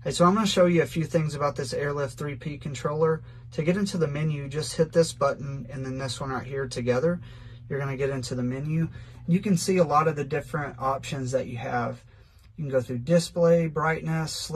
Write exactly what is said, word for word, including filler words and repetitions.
Right, so I'm going to show you a few things about this AIRLIFT three P controller. To get into the menu, just hit this button and then this one right here together. You're going to get into the menu. You can see a lot of the different options that you have. You can go through display, brightness,